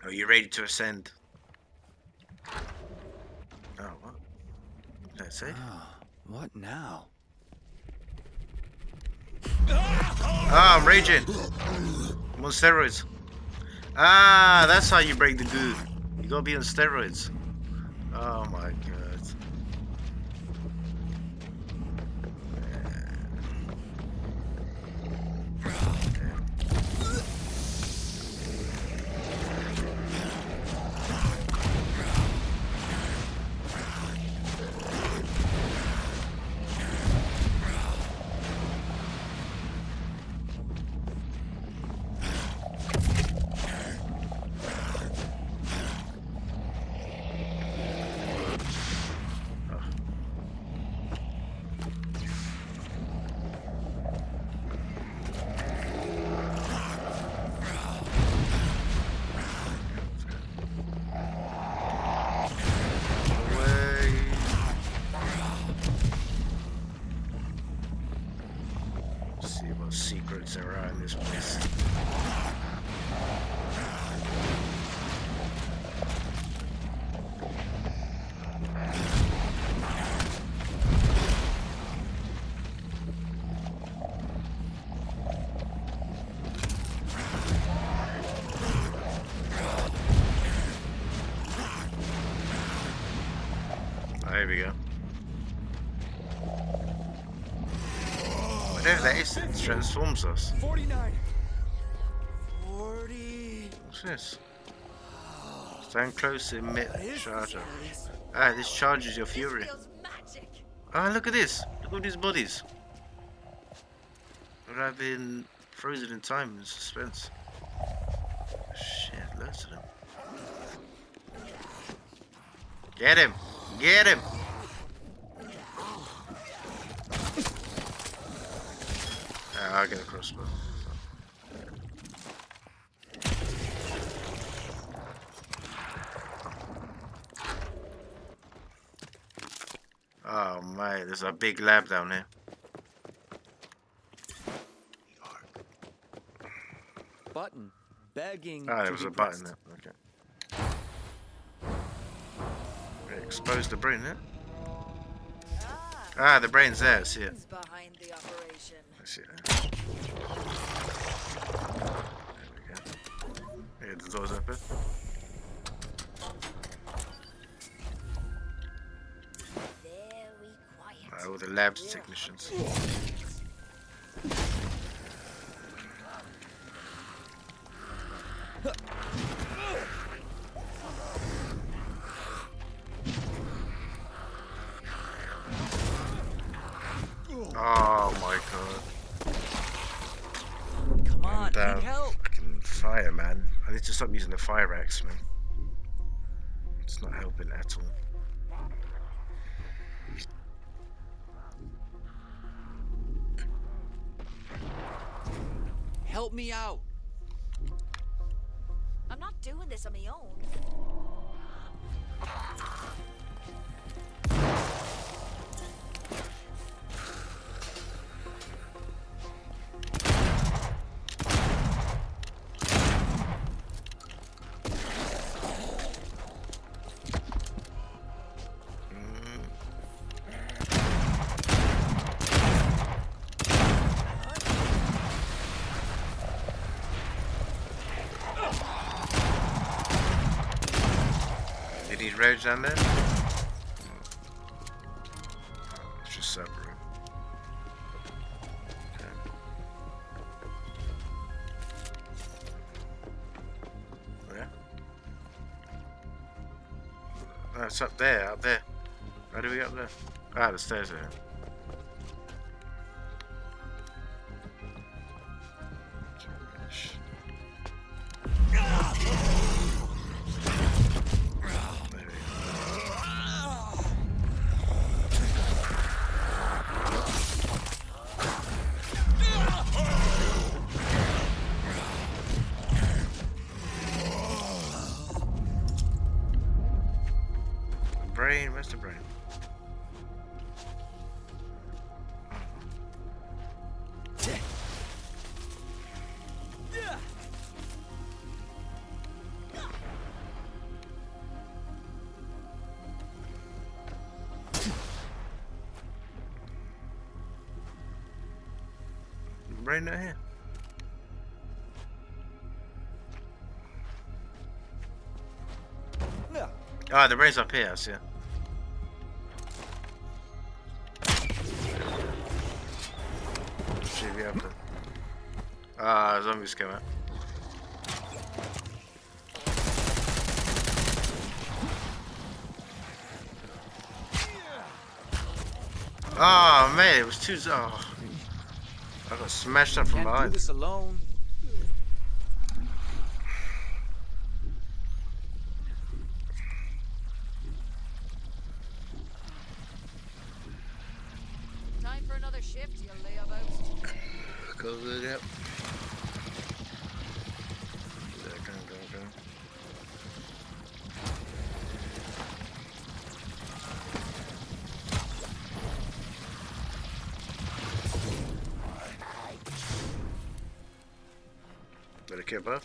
Are you ready to ascend? Oh, what? That's it. What now? Ah, I'm raging. I'm on steroids. Ah, that's how you break the goo. You gotta be on steroids. Oh my god. Secrets around this place. There we go. That is, it transforms us. 49. 40. What's this? Stand close, emit charger. Ah, this charges your fury. Ah, look at this. Look at these bodies. I've been frozen in time in suspense. Shit, loads of them. Get him! Get him! I'll get a crossbow. Oh mate, there's a big lab down here. Button. Begging. Ah, there was a button there. Okay. Expose the brain, yeah? Ah, the brain's there. I see it. I see it there. There we go. Yeah, the door's open. All the lab's technicians. Oh my god. Come on, need help. Fucking fire, man. I need to stop using the fire axe, man. It's not helping at all. Help me out. I'm not doing this on my own. Rage down there? It's just separate. Okay. Oh, yeah? Oh, it's up there, up there. How do we get up there? Ah, the stairs there. Where's the brain? brain out here? Ah, the brain's up here, I see it. TV up there. Ah, zombies came out. Oh man, it was too. Oh, I got smashed up from Can't do behind. this alone. Time for another shift, you layabouts. Go good, yep. Go. Better kill both.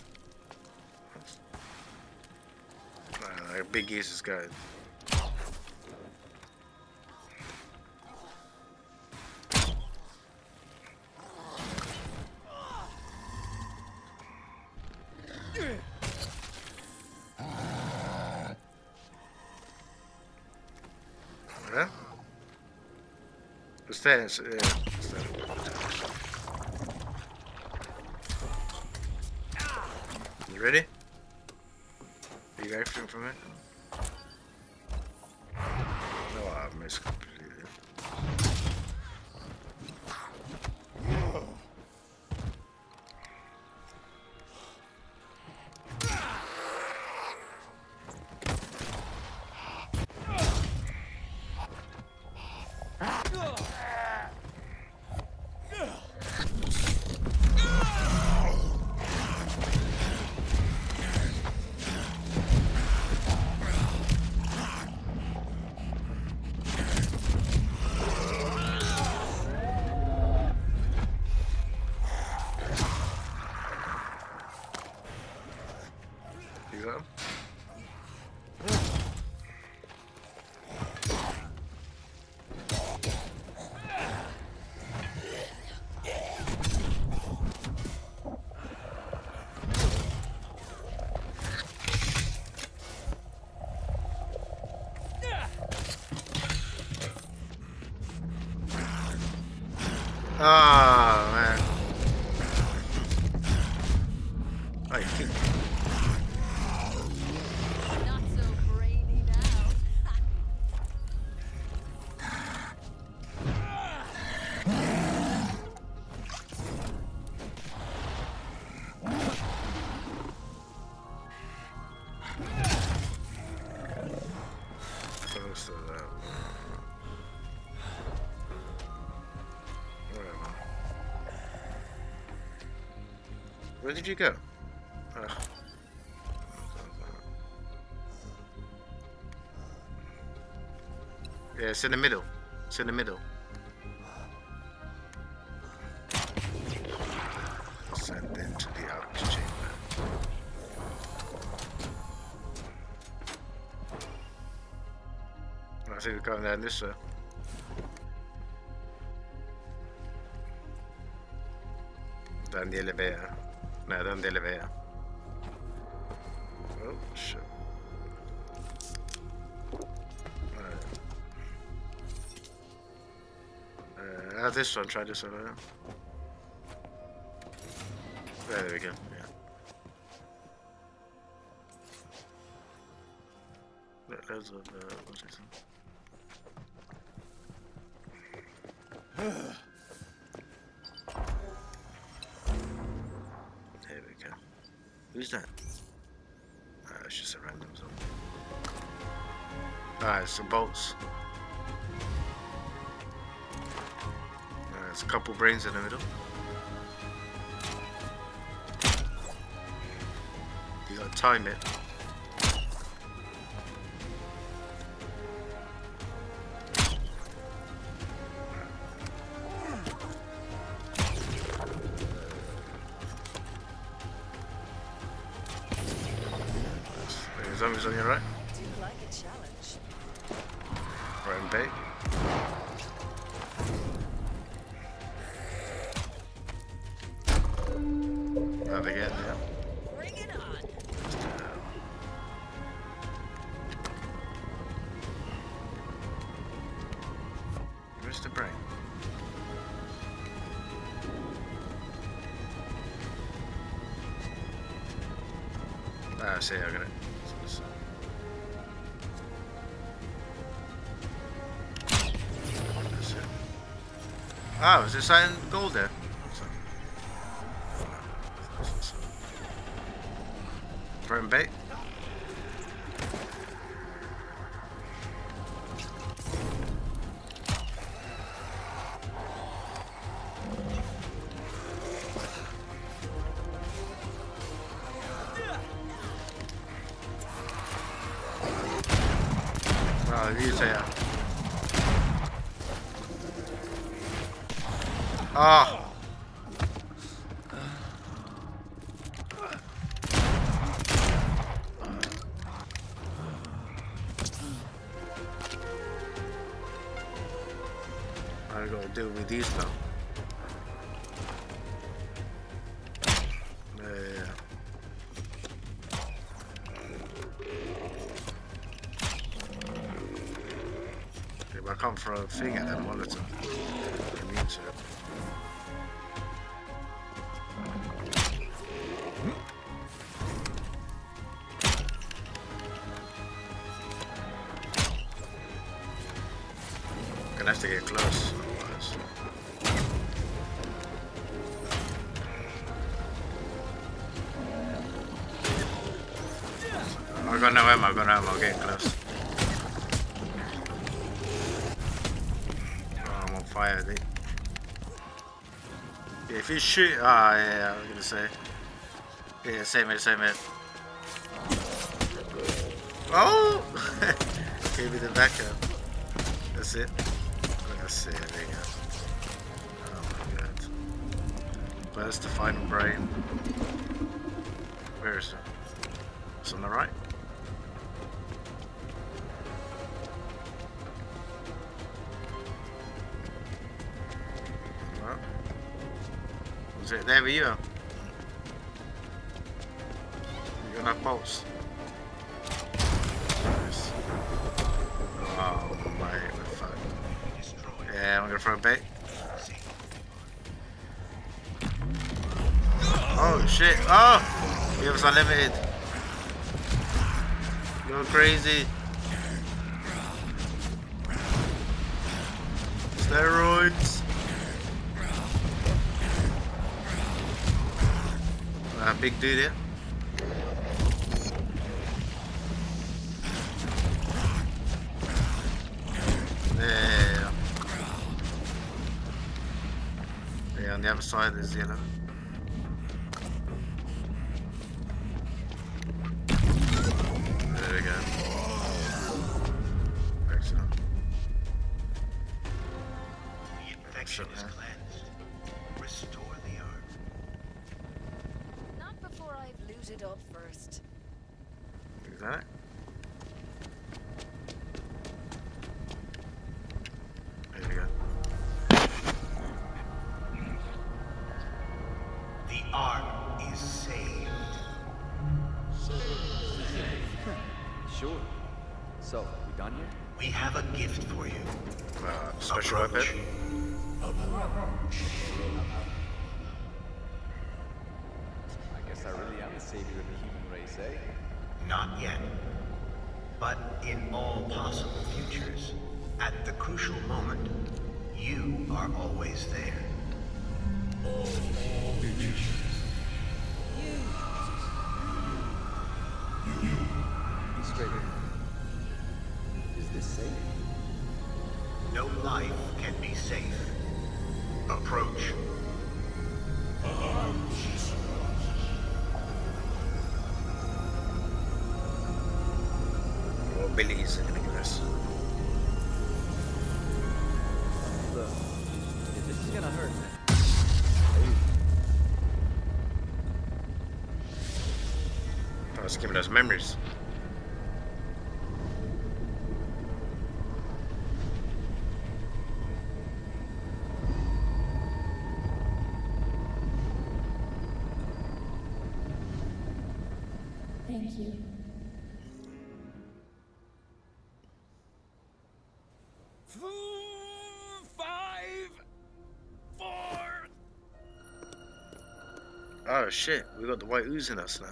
Like big geese is good. Yeah? What's that? Yeah. What's that? You ready? Are you acting from it? No, I missed completely. You got him? Oh man. Oh, you kicked me. Not so brainy now. Close to that. Where am I? Where did you go? Yeah, it's in the middle. It's in the middle. Send into the ARK chamber. I think we're going down this way. Down the elevator. No, down the elevator. Oh, shit. This one, try this one. There we go, yeah. Loads of, what is it? There we go. Who's that? It's just a random zombie. It's some bolts. There's a couple brains in the middle. You gotta time it. Zombies on your right. Do you like a challenge? Right and bait. That again, yeah. Bring it on. Let's do that. Where's the brain? Ah, I see, I got it. That's it. Oh, is there something gold there? Burn bait? Oh, you say that. Oh! I gotta deal with these now. Yeah. If I come for a thing at them all the time. I need to. Gonna have to get close, otherwise. I got no ammo, I'm getting close. Oh, I'm on fire, dude. Yeah, if you shoot, yeah, I was gonna say. Yeah, same it. Oh! Gave me the backup. That's it. That's it, there you go. Oh my god. Where's the final brain? Where is it? It's on the right? No. Was it there with you? You got enough bolts? Nice. Oh my, what the fuck. Yeah, I'm gonna throw a bait. Oh shit, oh! It was unlimited. You're crazy. Steroids. Big dude here. Yeah. Yeah, on the other side is yellow. There we go. Excellent. The infection is cleansed. Restore the arm. Not before I've looted up first. Is that it? There we go. The arm is saved. Sure. So, we done here? We have a gift for you. Special weapon. I guess I really am the savior of the human race, eh? Not yet. But in all possible futures, at the crucial moment, you are always there. Be straight. Is this safe? No life can be safe. Approach. Oh, Billy's gonna give us. Look, if this is gonna hurt, man. Oh, it's giving us memories. Thank you. Five, four. Oh shit, we got the white ooze in us now.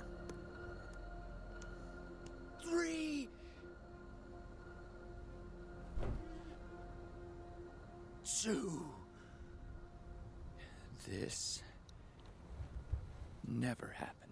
3, 2. This never happened.